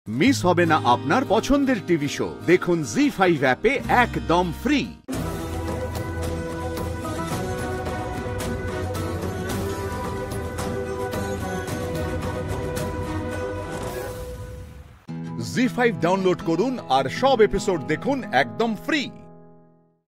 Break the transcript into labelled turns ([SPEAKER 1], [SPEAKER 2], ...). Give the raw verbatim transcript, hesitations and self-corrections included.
[SPEAKER 1] Miss হবে না আপনার পছন্দের টিভি শো। দেখুন জি ফাইভ অ্যাপে একদম ফ্রি। জি ফাইভ ডাউনলোড করুন আর সব এপিসোড দেখুন একদম ফ্রি।